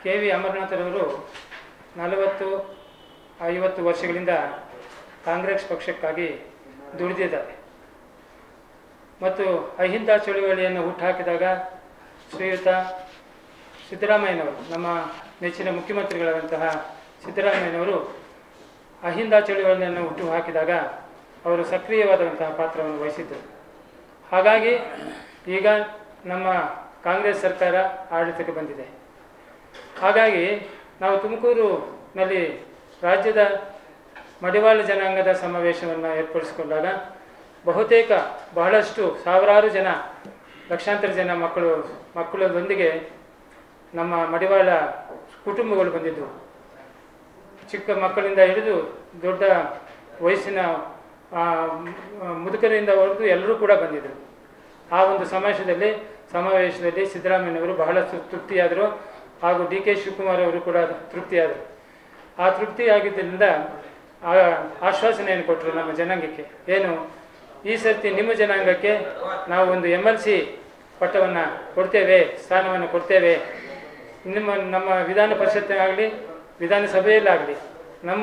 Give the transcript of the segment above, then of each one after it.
KV. ಅಮರನಾಥರವರು 40-50 ವರ್ಷಗಳಿಂದ ಕಾಂಗ್ರೆಸ್ ಪಕ್ಷಕ್ಕಾಗಿ ದುಡಿದಿದ್ದಾರೆ ಮತ್ತು ಅಹಿಂದ ಚಳುವಳಿಯನ್ನು ಹುಟ್ಟುಹಾಕಿದಾಗ ಶ್ರೀಯುತ ಸಿದ್ದರಾಮಯ್ಯನವರು, ನಮ್ಮ ನೆಚ್ಚಿನ ಮುಖ್ಯಮಂತ್ರಿಗಳಾದಂತಹ ಸಿದ್ದರಾಮಯ್ಯನವರು ಅಹಿಂದ ಚಳುವಳಿಯನ್ನು ಹುಟ್ಟುಹಾಕಿದಾಗ ಅವರು ಸಕ್ರಿಯವಾದಂತಹ ಪಾತ್ರವನ್ನು ವಹಿಸಿದ್ದರು. ಹಾಗಾಗಿ ಈಗ ನಮ್ಮ ಕಾಂಗ್ರೆಸ್ ಸರ್ಕಾರ ಆಡಳಿತಕ್ಕೆ ಬಂದಿದೆ. ಹಾಗಾಗಿ ನಾವು ತುಮಕೂರಿನಲ್ಲಿ ರಾಜ್ಯದ ಮಡಿವಾಳ ಜನಾಂಗದ ಸಮಾವೇಶವನ್ನು ಏರ್ಪಡಿಸಿಕೊಂಡಾಗ ಬಹುತೇಕ ಬಹಳಷ್ಟು ಸಾವಿರಾರು ಜನ, ಲಕ್ಷಾಂತರ ಜನ ಮಕ್ಕಳೊಂದಿಗೆ ನಮ್ಮ ಮಡಿವಾಳ ಕುಟುಂಬಗಳು ಬಂದಿದ್ದವು. ಚಿಕ್ಕ ಮಕ್ಕಳಿಂದ ಹಿಡಿದು ದೊಡ್ಡ ವಯಸ್ಸಿನ ಮುದುಕರಿಂದ ಹೊರತು ಎಲ್ಲರೂ ಕೂಡ ಬಂದಿದ್ದರು. ಆ ಒಂದು ಸಮಾವೇಶದಲ್ಲಿ ಸಿದ್ದರಾಮಯ್ಯನವರು ಬಹಳಷ್ಟು ತೃಪ್ತಿಯಾದರು, ಹಾಗೂ ಡಿ.ಕೆ. ಶಿವಕುಮಾರ್ ಅವರು ಕೂಡ ತೃಪ್ತಿಯಾದರು. ಆ ತೃಪ್ತಿಯಾಗಿದ್ದರಿಂದ ಆಶ್ವಾಸನೆಯನ್ನು ಕೊಟ್ಟರು ನಮ್ಮ ಜನಾಂಗಕ್ಕೆ. ಏನು, ಈ ಸರ್ತಿ ನಿಮ್ಮ ಜನಾಂಗಕ್ಕೆ ನಾವು ಒಂದು MLC ಪಟ್ಟವನ್ನು ಕೊಡ್ತೇವೆ, ಸ್ಥಾನವನ್ನು ಕೊಡ್ತೇವೆ. ನಮ್ಮ ವಿಧಾನ ಪರಿಷತ್ತಿನಾಗಲಿ ವಿಧಾನಸಭೆಯಲ್ಲಾಗಲಿ ನಮ್ಮ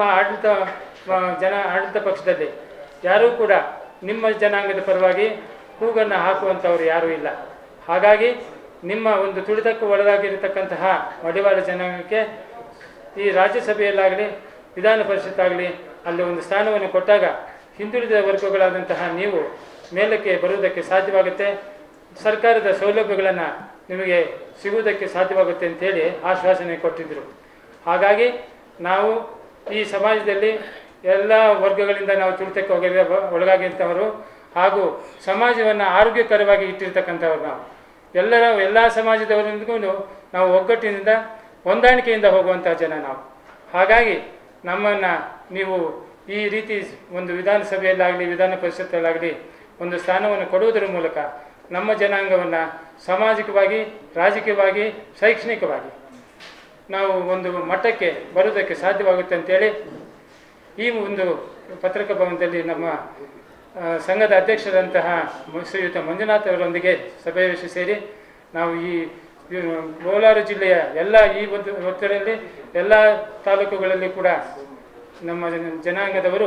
ಆಡಳಿತ ಪಕ್ಷದಲ್ಲಿ ಯಾರೂ ಕೂಡ ನಿಮ್ಮ ಜನಾಂಗದ ಪರವಾಗಿ ಕೂಗನ್ನು ಹಾಕುವಂಥವ್ರು ಯಾರೂ ಇಲ್ಲ. ಹಾಗಾಗಿ ನಿಮ್ಮ ಒಂದು ತುಳಿತಕ್ಕೆ ಒಳಗಾಗಿರತಕ್ಕಂತಹ ಮಡಿವಾಳ ಜನಾಂಗಕ್ಕೆ ಈ ರಾಜ್ಯಸಭೆಯಲ್ಲಾಗಲಿ ವಿಧಾನ ಪರಿಷತ್ತಾಗಲಿ ಅಲ್ಲಿ ಒಂದು ಸ್ಥಾನವನ್ನು ಕೊಟ್ಟಾಗ ಹಿಂದುಳಿದ ವರ್ಗಗಳಾದಂತಹ ನೀವು ಮೇಲಕ್ಕೆ ಬರುವುದಕ್ಕೆ ಸಾಧ್ಯವಾಗುತ್ತೆ, ಸರ್ಕಾರದ ಸೌಲಭ್ಯಗಳನ್ನು ನಿಮಗೆ ಸಿಗುವುದಕ್ಕೆ ಸಾಧ್ಯವಾಗುತ್ತೆ ಅಂತೇಳಿ ಆಶ್ವಾಸನೆ ಕೊಟ್ಟಿದ್ದರು. ಹಾಗಾಗಿ ನಾವು ಈ ಸಮಾಜದಲ್ಲಿ ಎಲ್ಲ ವರ್ಗಗಳಿಂದ ನಾವು ತುಳಿತಕ್ಕೆ ಒಳಗಾಗಿರ್ತವರು ಹಾಗೂ ಸಮಾಜವನ್ನು ಆರೋಗ್ಯಕರವಾಗಿ ಇಟ್ಟಿರ್ತಕ್ಕಂಥವ್ರು ನಾವು ಎಲ್ಲ ಸಮಾಜದವರೊಂದಿಗೂ ನಾವು ಒಗ್ಗಟ್ಟಿನಿಂದ ಹೊಂದಾಣಿಕೆಯಿಂದ ಹೋಗುವಂಥ ಜನ ನಾವು. ಹಾಗಾಗಿ ನಮ್ಮನ್ನು ನೀವು ಈ ರೀತಿ ಒಂದು ವಿಧಾನಸಭೆಯಲ್ಲಾಗಲಿ ವಿಧಾನ ಪರಿಷತ್ತಲ್ಲಾಗಲಿ ಒಂದು ಸ್ಥಾನವನ್ನು ಕೊಡುವುದರ ಮೂಲಕ ನಮ್ಮ ಜನಾಂಗವನ್ನು ಸಾಮಾಜಿಕವಾಗಿ, ರಾಜಕೀಯವಾಗಿ, ಶೈಕ್ಷಣಿಕವಾಗಿ ನಾವು ಒಂದು ಮಟ್ಟಕ್ಕೆ ಬರುವುದಕ್ಕೆ ಸಾಧ್ಯವಾಗುತ್ತೆ ಅಂತೇಳಿ ಈ ಒಂದು ಪತ್ರಿಕಾ ಭವನದಲ್ಲಿ ನಮ್ಮ ಸಂಘದ ಅಧ್ಯಕ್ಷರಾದಂತಹ ಶ್ರೀಯುತ ಮಂಜುನಾಥ್ ಅವರೊಂದಿಗೆ ಸಭೆಯಲ್ಲಿ ಸೇರಿ ನಾವು ಈ ಕೋಲಾರ ಜಿಲ್ಲೆಯ ಎಲ್ಲ ಈ ಒಂದು ಹೊತ್ತರಲ್ಲಿ ಎಲ್ಲ ತಾಲೂಕುಗಳಲ್ಲಿ ಕೂಡ ನಮ್ಮ ಜನಾಂಗದವರು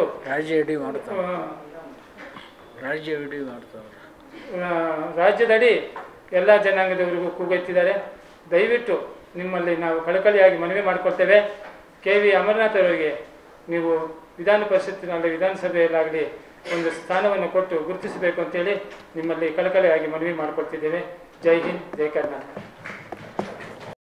ರಾಜ್ಯದಡಿ ಎಲ್ಲ ಜನಾಂಗದವರಿಗೂ ಕೂಗೆತ್ತಿದ್ದಾರೆ. ದಯವಿಟ್ಟು ನಿಮ್ಮಲ್ಲಿ ನಾವು ಕಳಕಳಿಯಾಗಿ ಮನವಿ ಮಾಡಿಕೊಳ್ತೇವೆ, ಕೆ.ವಿ. ಅಮರನಾಥ್ ಅವರಿಗೆ ನೀವು ವಿಧಾನ ಪರಿಷತ್ತಿನಲ್ಲಿ ವಿಧಾನಸಭೆಯಲ್ಲಾಗಲಿ ಒಂದು ಸ್ಥಾನವನ್ನು ಕೊಟ್ಟು ಗುರುತಿಸಬೇಕು ಅಂತೇಳಿ ನಿಮ್ಮಲ್ಲಿ ಕಳಕಳಿಯಾಗಿ ಮನವಿ ಮಾಡಿಕೊಳ್ತಿದ್ದೇವೆ. ಜೈ ಹಿಂದ್, ಜೈ ಕರ್ನಾಟಕ.